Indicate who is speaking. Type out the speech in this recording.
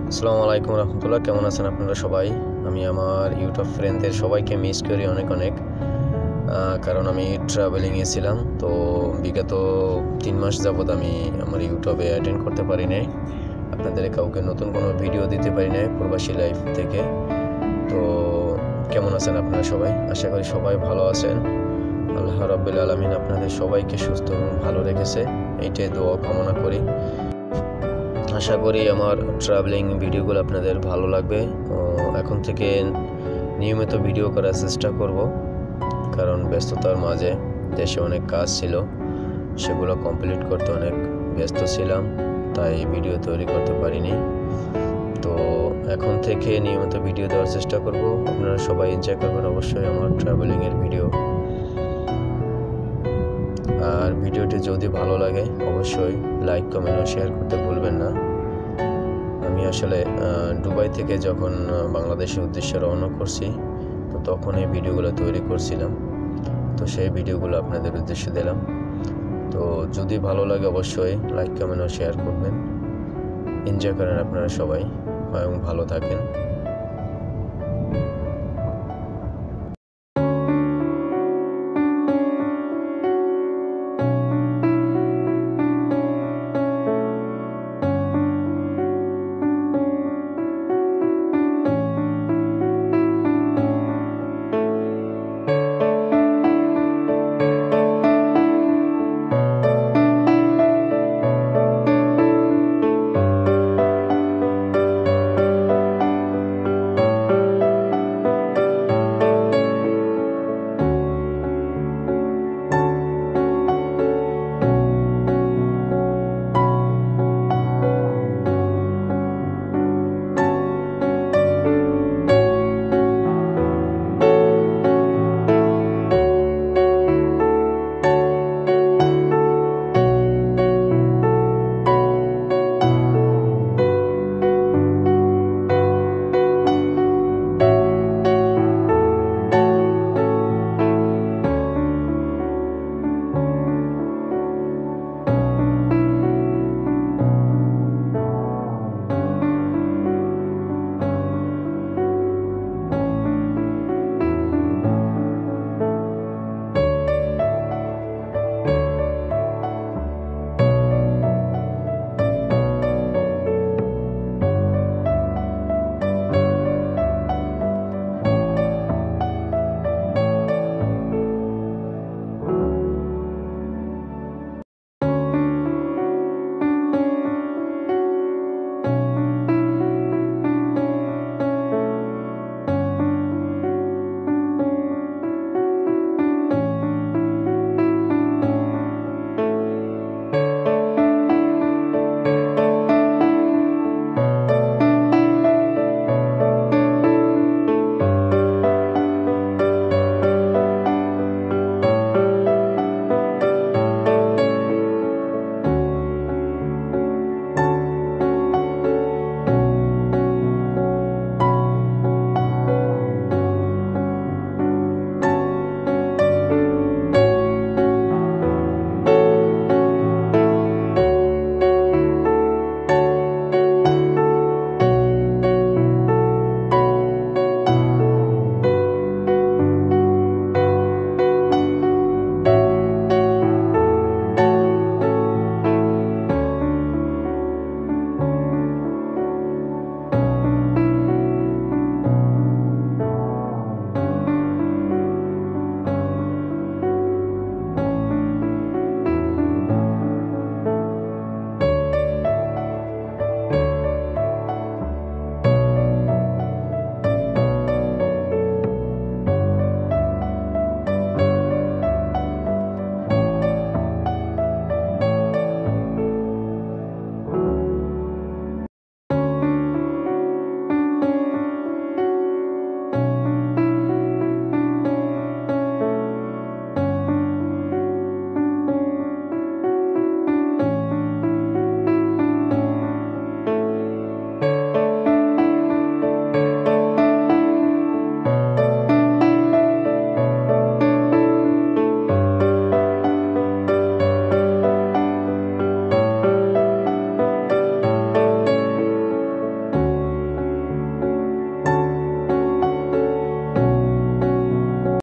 Speaker 1: আসসালামু আলাইকুম রহমতুল্লাহ। কেমন আছেন আপনারা সবাই? আমি আমার ইউটিউব ফ্রেন্ডদের সবাইকে মিস করি অনেক অনেক, কারণ আমি ট্রাভেলিংয়ে ছিলাম। তো বিগত 3 মাস যাবৎ আমি আমার ইউটিউবে অ্যাটেন্ড করতে পারি নাই, আপনাদের কাউকে নতুন কোনো ভিডিও দিতে পারি নাই প্রবাসী লাইফ থেকে। তো কেমন আছেন আপনারা সবাই? আশা করি সবাই ভালো আছেন। আল্লাহ রাব্বুল আলামিন আপনাদের সবাইকে সুস্থ এবং ভালো রেখেছে, এইটাই দোয়া কামনা করি। আশা করি আমার ট্রাভেলিং ভিডিওগুলো আপনাদের ভালো লাগবে। এখন থেকে নিয়মিত ভিডিও করার চেষ্টা করব, কারণ ব্যস্ততার মাঝে দেশে অনেক কাজ ছিল, সেগুলো কমপ্লিট করতে অনেক ব্যস্ত ছিলাম, তাই ভিডিও তৈরি করতে পারিনি। তো এখন থেকে নিয়মিত ভিডিও দেওয়ার চেষ্টা করব। আপনারা সবাই এনজয় করবেন অবশ্যই আমার ট্রাভেলিংয়ের ভিডিও। আর ভিডিওটি যদি ভালো লাগে অবশ্যই লাইক, কমেন্ট ও শেয়ার করতে ভুলবেন না। আমি আসলে দুবাই থেকে যখন বাংলাদেশের উদ্দেশ্যে রওনা করছি, তো তখন এই ভিডিওগুলো তৈরি করছিলাম, তো সেই ভিডিওগুলো আপনাদের উদ্দেশ্যে দিলাম। তো যদি ভালো লাগে অবশ্যই লাইক, কমেন্ট ও শেয়ার করবেন। এনজয় করেন আপনারা সবাই এবং ভালো থাকেন।